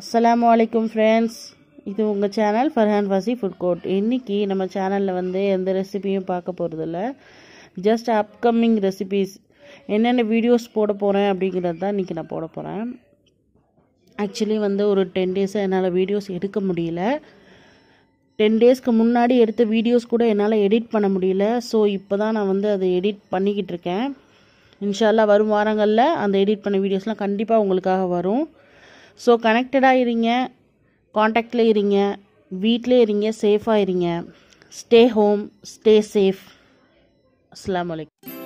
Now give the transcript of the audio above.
அஸ்ஸலாமு அலைக்கும் ஃப்ரெண்ட்ஸ், இது உங்கள் சேனல் farhanfaziii ஃபுட் கோர்ட். இன்றைக்கி நம்ம சேனலில் எந்த ரெசிபியும் பார்க்க போகிறதில்ல, ஜஸ்ட் அப்கமிங் ரெசிபீஸ் என்னென்ன வீடியோஸ் போட போகிறேன் அப்படிங்கிறது தான் இன்றைக்கி நான் போட போகிறேன். ஆக்சுவலி ஒரு 10 டேஸாக என்னால் வீடியோஸ் எடுக்க முடியல. 10 டேஸ்க்கு முன்னாடி எடுத்த வீடியோஸ் கூட என்னால் எடிட் பண்ண முடியல. ஸோ இப்போ தான் நான் அதை எடிட் பண்ணிக்கிட்டு இருக்கேன். இன்ஷால்லா வரும் வாரங்களில் அந்த எடிட் பண்ண வீடியோஸ்லாம் கண்டிப்பாக உங்களுக்காக வரும். ஸோ கனெக்டடாக இருங்க, காண்டாக்டில் இருங்க, வீட்டிலே இருங்க, சேஃபாக இருங்க. Stay home, stay safe. அஸ்ஸலாமு அலைக்கும்.